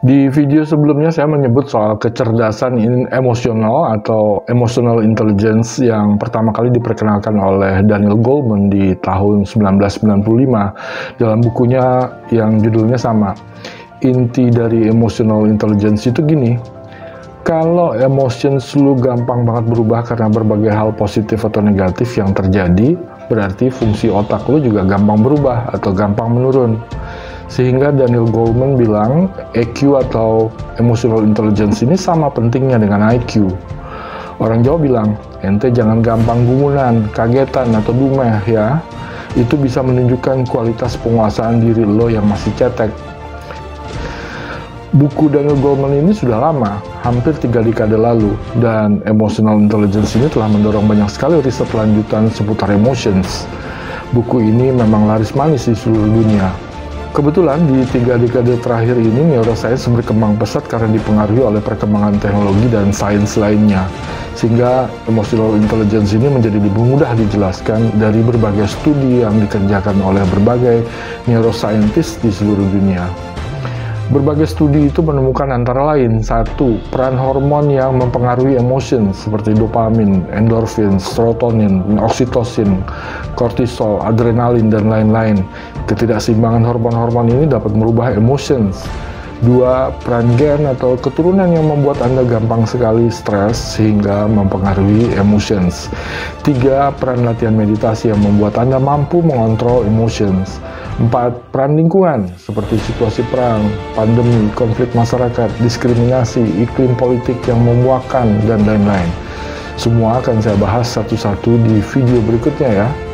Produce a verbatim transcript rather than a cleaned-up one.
Di video sebelumnya saya menyebut soal kecerdasan in- emosional atau emotional intelligence yang pertama kali diperkenalkan oleh Daniel Goleman di tahun seribu sembilan ratus sembilan puluh lima dalam bukunya yang judulnya sama. Inti dari emotional intelligence itu gini, kalau emotions lu gampang banget berubah karena berbagai hal positif atau negatif yang terjadi, berarti fungsi otak lu juga gampang berubah atau gampang menurun. Sehingga Daniel Goleman bilang E Q atau emotional intelligence ini sama pentingnya dengan I Q. Orang Jawa bilang, ente jangan gampang gumunan, kagetan, atau dumeh ya. Itu bisa menunjukkan kualitas penguasaan diri lo yang masih cetek. Buku Daniel Goleman ini sudah lama, hampir tiga dekade lalu, dan emotional intelligence ini telah mendorong banyak sekali riset lanjutan seputar emotions. Buku ini memang laris manis di seluruh dunia. Kebetulan di tiga dekade terakhir ini neuroscience berkembang pesat karena dipengaruhi oleh perkembangan teknologi dan sains lainnya. Sehingga emotional intelligence ini menjadi lebih mudah dijelaskan dari berbagai studi yang dikerjakan oleh berbagai neuroscientist di seluruh dunia. Berbagai studi itu menemukan antara lain, satu, peran hormon yang mempengaruhi emotion seperti dopamin, endorfin, serotonin, oksitosin, kortisol, adrenalin, dan lain-lain. Ketidakseimbangan hormon-hormon ini dapat merubah emotions. Dua, peran gen atau keturunan yang membuat Anda gampang sekali stres sehingga mempengaruhi emotions. Tiga, peran latihan meditasi yang membuat Anda mampu mengontrol emotions. Empat, peran lingkungan seperti situasi perang, pandemi, konflik masyarakat, diskriminasi, iklim politik yang memuakkan, dan lain-lain. Semua akan saya bahas satu-satu di video berikutnya ya.